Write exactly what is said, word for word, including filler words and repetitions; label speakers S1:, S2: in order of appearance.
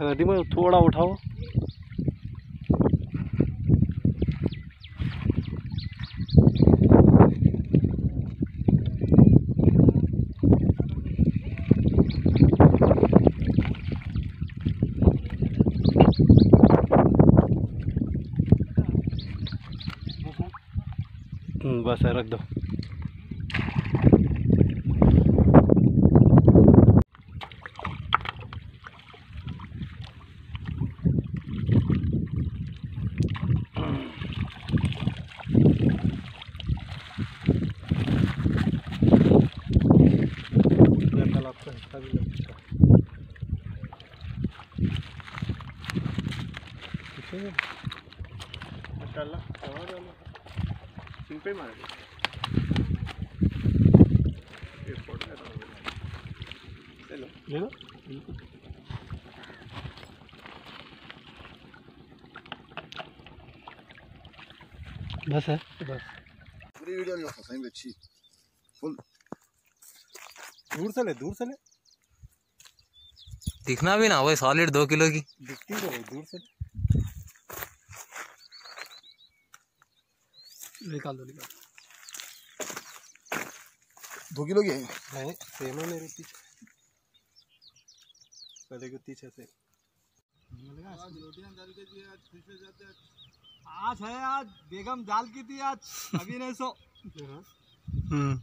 S1: नदीम थोड़ा उठाओ। बस है, रख दो। तालाब का हिस्सा भी लग चुका है। सिंह पे मार ले लो। बस है, बस
S2: पूरी वीडियो नहीं फंसाएंगे। अच्छी फुल
S1: दूर से ले, दूर से ले,
S3: दिखना भी ना हो सॉलिड दो किलो की
S1: दिखती रहे, दूर से निकाल दो, निकाल
S2: दो किलो की है।
S1: नहीं, सेम है मेरे पीछे, पहले की पीछे से।
S4: आज है, आज बेगम जाल की थी आज, अभी नहीं सो।
S1: हम्म